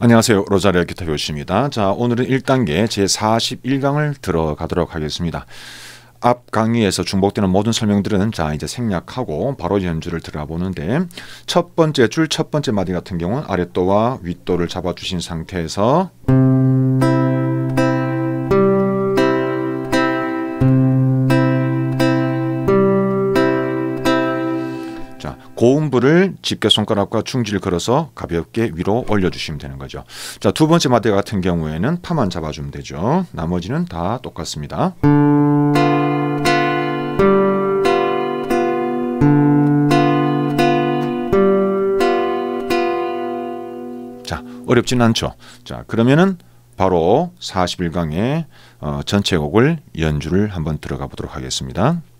안녕하세요. 로자리아 기타 교수입니다. 자, 오늘은 1단계 제41강을 들어가도록 하겠습니다. 앞 강의에서 중복되는 모든 설명들은 자 이제 생략하고 바로 연주를 들어가 보는데, 첫 번째 줄 첫 번째 마디 같은 경우는 아랫도와 윗도를 잡아주신 상태에서 고음부를 집게 손가락과 중지를 걸어서 가볍게 위로 올려주시면 되는 거죠. 자, 두 번째 마디 같은 경우에는 파만 잡아주면 되죠. 나머지는 다 똑같습니다. 자, 어렵진 않죠. 자, 그러면은 바로 41강의 전체 곡을 연주를 한번 들어가 보도록 하겠습니다.